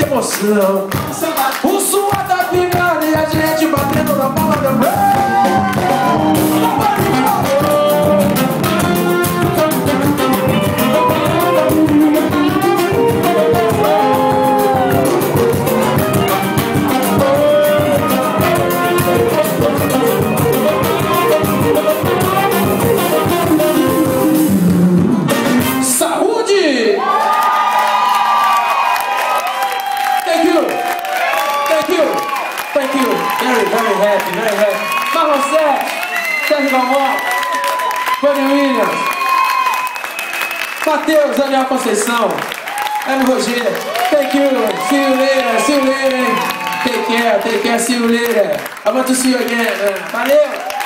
emoção. O suor tá pingando e a gente batendo na palma da mão. Very happy. Marlon Sete, Sérgio Galvão, Fanny Williams, Matheus, Daniel Conceição, Hélio Rogério. Thank you. See you later. Take care. See you later. I want to see you again. Valeu.